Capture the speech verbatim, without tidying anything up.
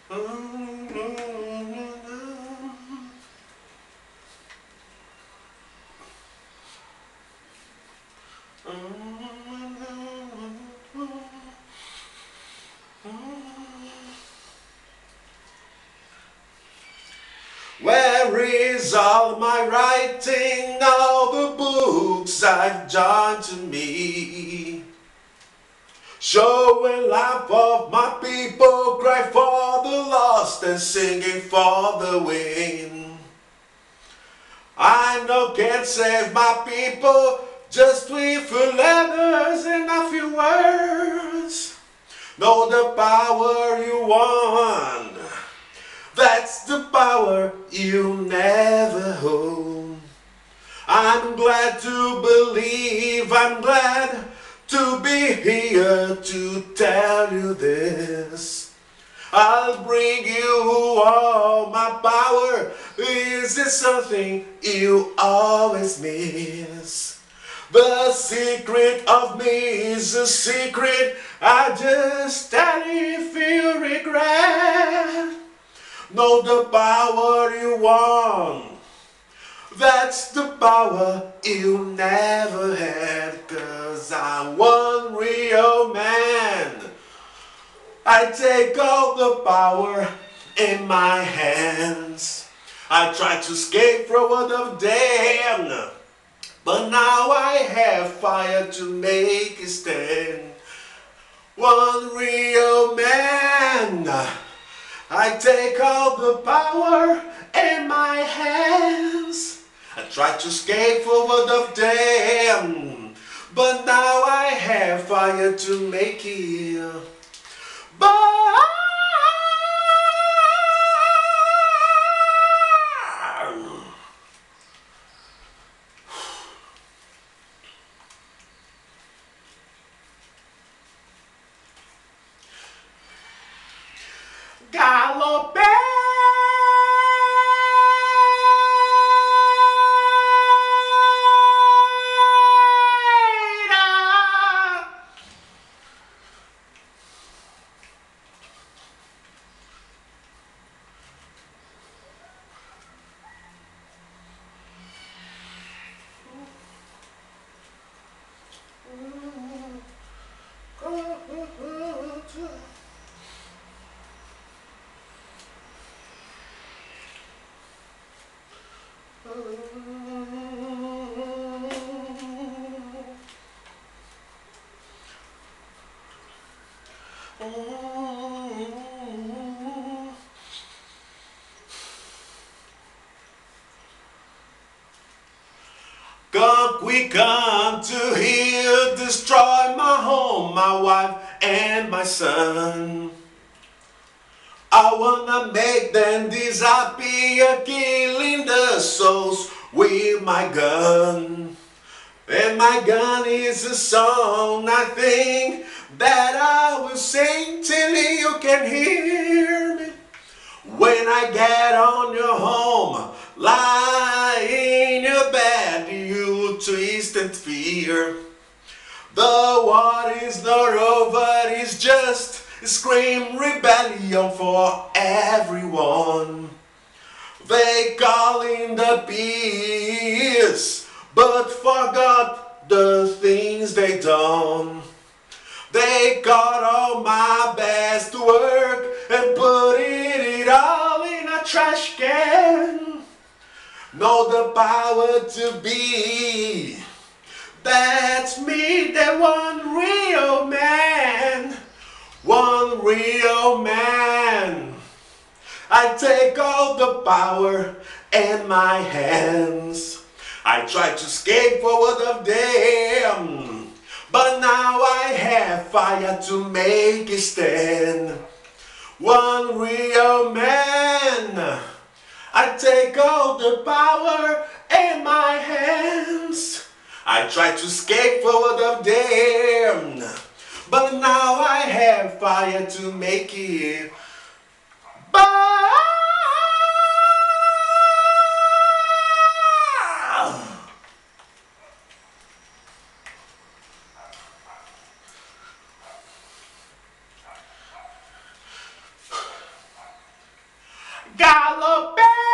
Where is all my writing, all the books I've done to me? Showing life of my people, cry for the lost and singing for the wind. I know can't save my people, just with few letters and a few words. Know the power you want, that's the power you never hold. I'm glad to believe, I'm glad to be here to tell you this. I'll bring you all my power. Is it something you always miss? The secret of me is a secret I just tell you if you regret. Know the power you want, that's the power you never had. Cause I'm one real man, I take all the power in my hands. I tried to escape from one of them, but now I have fire to make a stand. One real man, I take all the power in my hands. I tried to escape from one of them, but now I have fire to make it. But Galope. God, we come to here, destroy my home, my wife, and my son. I wanna make them disappear, killing the souls with my gun. And my gun is a song, I think, that I will sing till you can hear me. When I get on your home, lie in your bed, you twist and fear. The war is not over, it's just a scream rebellion for everyone. They call in the peace, but forgot the things they done. They got all my best work and put it all in a trash can. Know the power to be, that's me, the one real man. One real man. I take all the power in my hands. I tried to escape for one of them, but now I have fire to make a stand. One real man, I take all the power in my hands. I tried to escape for one of them, but now I have fire to make it. But Galloping